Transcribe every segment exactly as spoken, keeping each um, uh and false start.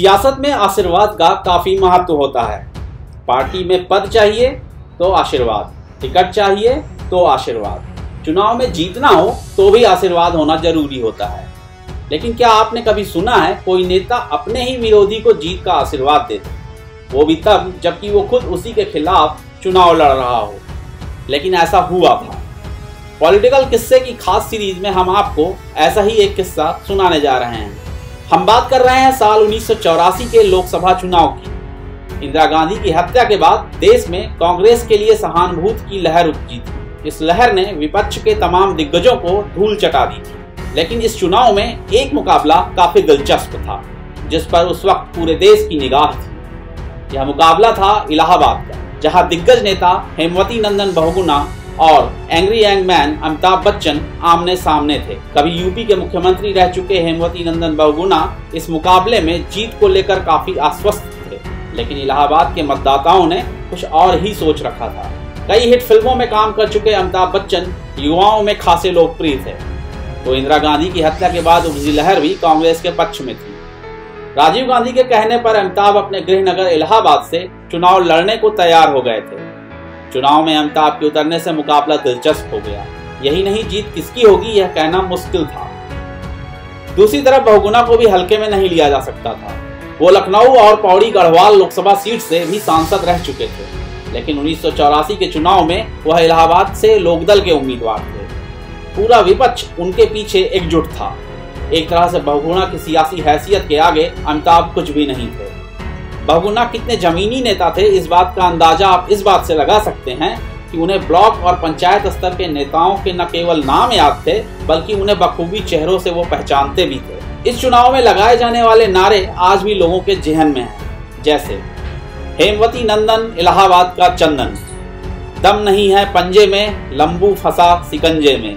सियासत में आशीर्वाद का काफी महत्व होता है। पार्टी में पद चाहिए तो आशीर्वाद, टिकट चाहिए तो आशीर्वाद, चुनाव में जीतना हो तो भी आशीर्वाद होना जरूरी होता है। लेकिन क्या आपने कभी सुना है कोई नेता अपने ही विरोधी को जीत का आशीर्वाद देते, वो भी तब जबकि वो खुद उसी के खिलाफ चुनाव लड़ रहा हो? लेकिन ऐसा हुआ था। पॉलिटिकल किस्से की खास सीरीज में हम आपको ऐसा ही एक किस्सा सुनाने जा रहे हैं। हम बात कर रहे हैं साल उन्नीस सौ चौरासी के लोकसभा चुनाव की। इंदिरा गांधी की हत्या के बाद देश में कांग्रेस के लिए सहानुभूति की लहर उपजी थी। इस लहर ने विपक्ष के तमाम दिग्गजों को धूल चटा दी थी। लेकिन इस चुनाव में एक मुकाबला काफी दिलचस्प था, जिस पर उस वक्त पूरे देश की निगाह थी। यह मुकाबला था इलाहाबाद का, जहां दिग्गज नेता हेमवती नंदन बहुगुणा और angry young man Amitabh Bachchan आमने सामने थे। कभी यूपी के मुख्यमंत्री रह चुके हेमवती नंदन बहुगुणा इस मुकाबले में जीत को लेकर काफी आश्वस्त थे, लेकिन इलाहाबाद के मतदाताओं ने कुछ और ही सोच रखा था। कई हिट फिल्मों में काम कर चुके अमिताभ बच्चन युवाओं में खासे लोकप्रिय थे, तो इंदिरा गांधी की हत्या के बाद उपजी लहर भी कांग्रेस के पक्ष में थी। राजीव गांधी के कहने पर अमिताभ अपने गृहनगर इलाहाबाद से चुनाव लड़ने को तैयार हो गए थे। चुनाव में अमिताभ के उतरने से मुकाबला दिलचस्प हो गया। यही नहीं, जीत किसकी होगी यह कहना मुश्किल था। दूसरी तरफ बहुगुणा को भी हल्के में नहीं लिया जा सकता था। वो लखनऊ और पौड़ी गढ़वाल लोकसभा सीट से भी सांसद रह चुके थे, लेकिन उन्नीस सौ चौरासी के चुनाव में वह इलाहाबाद से लोकदल के उम्मीदवार थे। पूरा विपक्ष उनके पीछे एकजुट था। एक तरह से बहुगुणा की सियासी हैसियत के आगे अमिताभ कुछ भी नहीं थे। बहुगुणा कितने जमीनी नेता थे, इस बात का अंदाजा आप इस बात से लगा सकते हैं कि उन्हें ब्लॉक और पंचायत स्तर के नेताओं के न केवल नाम याद थे, बल्कि उन्हें बखूबी चेहरों से वो पहचानते भी थे। इस चुनाव में लगाए जाने वाले नारे आज भी लोगों के जेहन में हैं, जैसे हेमवती नंदन इलाहाबाद का चंदन, दम नहीं है पंजे में लंबू फंसा सिकंजे में,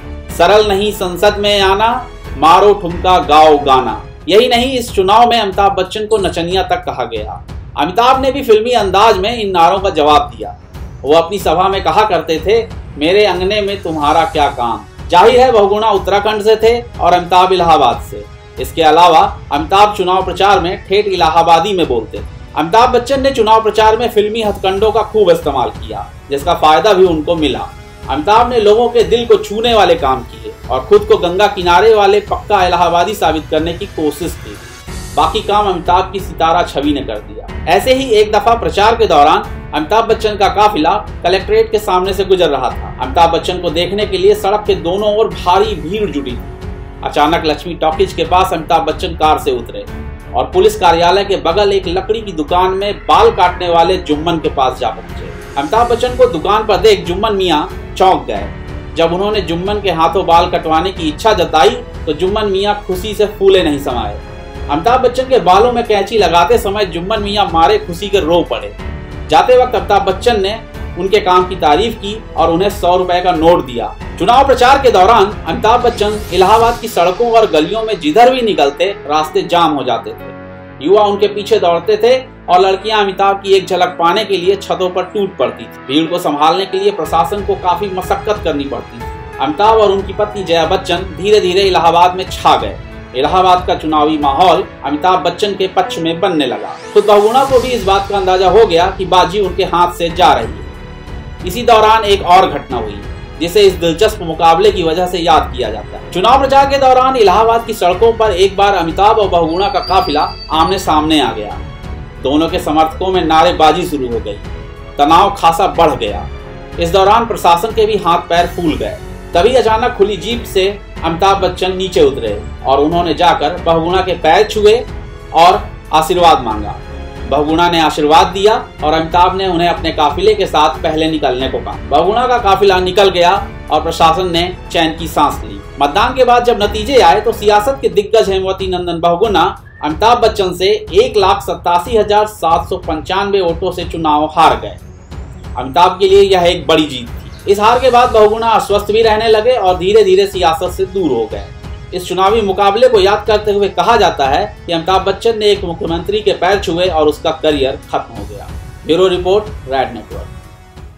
सरल नहीं संसद में आना, मारो ठुमका गाओ गाना। यही नहीं, इस चुनाव में अमिताभ बच्चन को नचनिया तक कहा गया। अमिताभ ने भी फिल्मी अंदाज में इन नारों का जवाब दिया। वो अपनी सभा में कहा करते थे, मेरे अंगने में तुम्हारा क्या काम। जाहिर है बहुगुणा उत्तराखंड से थे और अमिताभ इलाहाबाद से। इसके अलावा अमिताभ चुनाव प्रचार में ठेठ इलाहाबादी में बोलते थे। अमिताभ बच्चन ने चुनाव प्रचार में फिल्मी हथकंडों का खूब इस्तेमाल किया, जिसका फायदा भी उनको मिला। अमिताभ ने लोगों के दिल को छूने वाले काम किए और खुद को गंगा किनारे वाले पक्का इलाहाबादी साबित करने की कोशिश की। बाकी काम अमिताभ की सितारा छवि ने कर दिया। ऐसे ही एक दफा प्रचार के दौरान अमिताभ बच्चन का काफिला कलेक्ट्रेट के सामने से गुजर रहा था। अमिताभ बच्चन को देखने के लिए सड़क के दोनों ओर भारी भीड़ जुटी थी। अचानक लक्ष्मी टॉकीज के पास अमिताभ बच्चन कार से उतरे और पुलिस कार्यालय के बगल एक लकड़ी की दुकान में बाल काटने वाले जुम्मन के पास जा पहुंचे। अमिताभ बच्चन को दुकान पर देख जुम्मन मियाँ चौंक गए। जब उन्होंने जुम्मन के हाथों बाल कटवाने की इच्छा जताई तो जुम्मन मियाँ खुशी से फूले नहीं समाये। अमिताभ बच्चन के बालों में कैंची लगाते समय जुम्मन मियाँ मारे खुशी के रो पड़े। जाते वक्त अमिताभ बच्चन ने उनके काम की तारीफ की और उन्हें सौ रुपए का नोट दिया। चुनाव प्रचार के दौरान अमिताभ बच्चन इलाहाबाद की सड़कों और गलियों में जिधर भी निकलते रास्ते जाम हो जाते थे। युवा उनके पीछे दौड़ते थे और लड़कियां अमिताभ की एक झलक पाने के लिए छतों पर टूट पड़ती थी। भीड़ को संभालने के लिए प्रशासन को काफी मशक्कत करनी पड़ती थी। अमिताभ और उनकी पत्नी जया बच्चन धीरे धीरे इलाहाबाद में छा गए। इलाहाबाद का चुनावी माहौल अमिताभ बच्चन के पक्ष में बनने लगा। खुद बहुगुणा को भी इस बात का अंदाजा हो गया कि बाजी उनके हाथ से जा रही है। इसी दौरान एक और घटना हुई जिसे इस दिलचस्प मुकाबले की वजह से याद किया जाता है। चुनाव प्रचार के दौरान इलाहाबाद की सड़कों पर एक बार अमिताभ और बहुगुणा का काफिला आमने सामने आ गया। दोनों के समर्थकों में नारेबाजी शुरू हो गई। तनाव खासा बढ़ गया। इस दौरान प्रशासन के भी हाथ पैर फूल गए। तभी अचानक खुली जीप से अमिताभ बच्चन नीचे उतरे और उन्होंने जाकर बहुगुणा के पैर छुए और आशीर्वाद मांगा। बहुगुणा ने आशीर्वाद दिया और अमिताभ ने उन्हें अपने काफिले के साथ पहले निकलने को कहा। बहुगुणा का काफिला निकल गया और प्रशासन ने चैन की सांस ली। मतदान के बाद जब नतीजे आए तो सियासत के दिग्गज हेमवती नंदन बहुगुणा अमिताभ बच्चन से एक लाख सत्तासी हजार सात सौ पंचानवे वोटों से चुनाव हार गए। अमिताभ के लिए यह एक बड़ी जीत थी। इस हार के बाद बहुगुणा अस्वस्थ भी रहने लगे और धीरे धीरे सियासत से दूर हो गए। इस चुनावी मुकाबले को याद करते हुए कहा जाता है कि अमिताभ बच्चन ने एक मुख्यमंत्री के पैर छुए और उसका करियर खत्म हो गया। Bureau report, Red Network.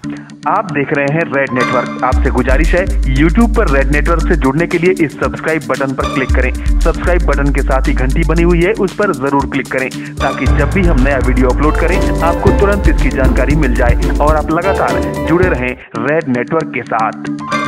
आप देख रहे हैं रेड नेटवर्क। आपसे गुजारिश है, यूट्यूब पर रेड नेटवर्क से जुड़ने के लिए इस सब्सक्राइब बटन पर क्लिक करें। सब्सक्राइब बटन के साथ ही घंटी बनी हुई है, उस पर जरूर क्लिक करें ताकि जब भी हम नया वीडियो अपलोड करें आपको तुरंत इसकी जानकारी मिल जाए और आप लगातार जुड़े रहें रेड नेटवर्क के साथ।